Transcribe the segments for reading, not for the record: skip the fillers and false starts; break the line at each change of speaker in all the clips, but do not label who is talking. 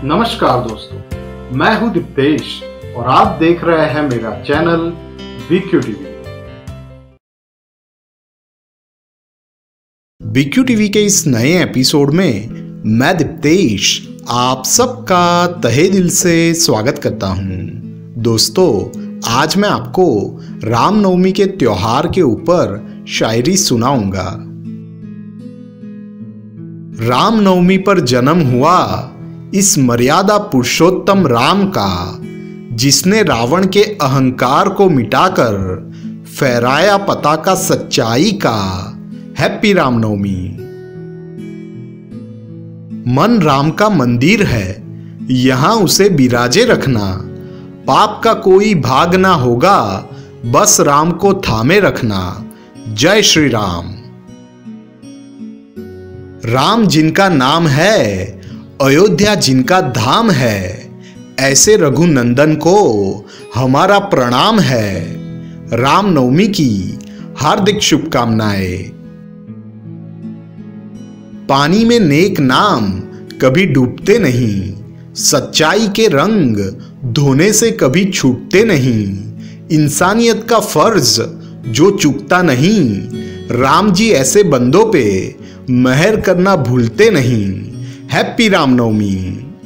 नमस्कार दोस्तों, मैं हूं दीप्तेश और आप देख रहे हैं मेरा channel BQ TV.
BQ TV के इस नए एपिसोड में मैं दीप्तेश आप सबका तहे दिल से स्वागत करता हूं। दोस्तों, आज मैं आपको रामनवमी के त्योहार के ऊपर शायरी सुनाऊंगा। रामनवमी पर जन्म हुआ इस मर्यादा पुरुषोत्तम राम का, जिसने रावण के अहंकार को मिटाकर फहराया पताका सच्चाई का। हैप्पी रामनवमी। मन राम का मंदिर है, यहां उसे बिराजे रखना। पाप का कोई भाग ना होगा, बस राम को थामे रखना। जय श्री राम। राम जिनका नाम है, अयोध्या जिनका धाम है, ऐसे रघुनंदन को हमारा प्रणाम है। रामनवमी की हार्दिक शुभकामनाएं। पानी में नेक नाम कभी डूबते नहीं, सच्चाई के रंग धोने से कभी छूटते नहीं। इंसानियत का फर्ज जो चूकता नहीं, राम जी ऐसे बंदों पे मेहर करना भूलते नहीं। हैप्पी रामनवमी।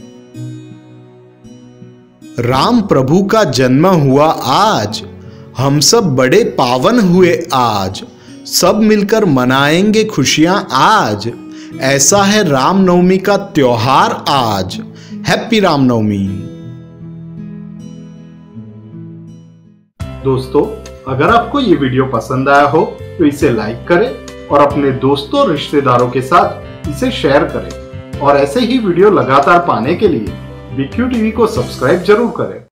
राम प्रभु का जन्म हुआ आज, हम सब बड़े पावन हुए आज। सब मिलकर मनाएंगे खुशियां आज, ऐसा है रामनवमी का त्योहार आज। हैप्पी रामनवमी।
दोस्तों, अगर आपको ये वीडियो पसंद आया हो तो इसे लाइक करें और अपने दोस्तों और रिश्तेदारों के साथ इसे शेयर करें। और ऐसे ही वीडियो लगातार पाने के लिए बीक्यू टीवी को सब्सक्राइब जरूर करें।